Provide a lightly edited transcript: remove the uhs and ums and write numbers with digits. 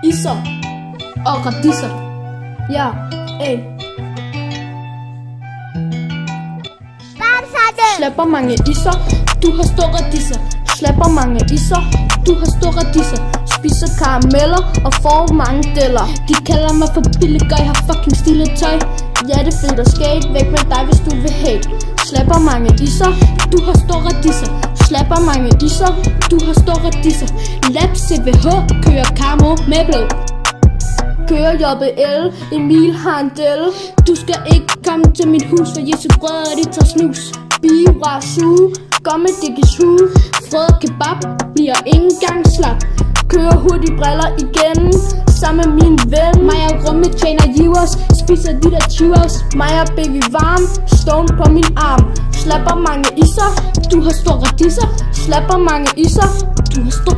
iser og radiser. Ja, Slapper mange iser, du har store radiser. Slapper mange iser, du har store radiser. Spiser karameller og får mange deller. De kalder mig for billiger, jeg har fucking stilet tøj. Ja, det er fedt at skate, væk med dig hvis du vil hate. Slapper mange iser, du har store radiser. Slapper mange iser, du har store radiser. Lab CVH, kører Camo med blod. Kører JBL, Emil har en del. Du skal ikke komme til mit hus, for Jesu brødre de tager snus. Biura suge, går med dikkes hue. Frød kebab, bliver ikke engang slap. Kører hurtigt briller igen, sammen med min ven. Mig og rummet tjener Jivers, spiser de der churros. Mig og baby varm, stone på min arm. Slapper mange iser, du har store radiser. Slapper mange iser, du har store